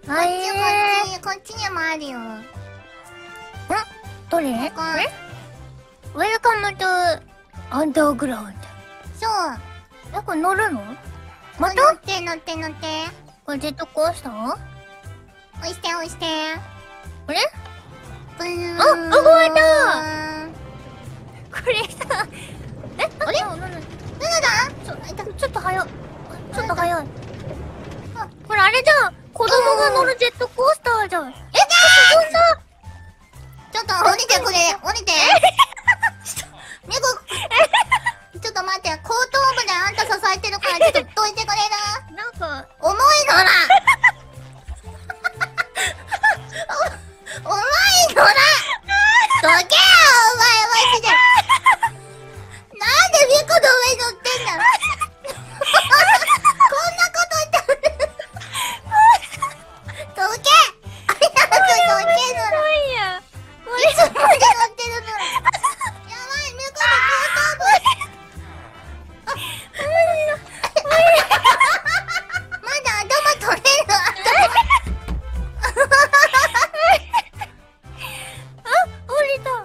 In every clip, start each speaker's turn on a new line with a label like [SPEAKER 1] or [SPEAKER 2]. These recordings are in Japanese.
[SPEAKER 1] こっちにもあるよ。
[SPEAKER 2] どれ？これ？ウェルカムトゥアンダーグラウンド。
[SPEAKER 1] そう。
[SPEAKER 2] これ乗るの？また？
[SPEAKER 1] 乗って乗って乗って。
[SPEAKER 2] これジェットコースター？
[SPEAKER 1] 押して押して。
[SPEAKER 2] これ？
[SPEAKER 1] ブーン。
[SPEAKER 2] あ、動いた！これさ、
[SPEAKER 1] あれ？
[SPEAKER 2] なんだ？
[SPEAKER 1] ちょっと早い。
[SPEAKER 2] ちょっと早い。これあれじゃん。子供が乗るジェットコースターじゃん。進んだ。
[SPEAKER 1] ちょっと降りてくれ。降りて。猫。ちょっと待って。後頭部であんた支えてるからちょっとどいてくれる？
[SPEAKER 2] なんか、
[SPEAKER 1] 重いのら。重いのら。どけよお前マジで。なんで猫の上に乗ってんだろ。こんなこと言ったら。どけ。ありがとうどけのら。
[SPEAKER 2] いや。
[SPEAKER 1] いつまで乗ってるのら。やばい猫の後頭部。まだ頭取れる。
[SPEAKER 2] 降りた。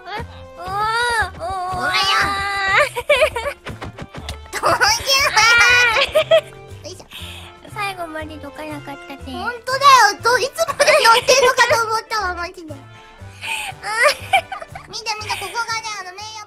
[SPEAKER 2] 最後までどかなかったね。
[SPEAKER 1] ほんとだよ。いつまで乗ってんのかと思ったわ、マジで。見て見て、ここがね、メイヤ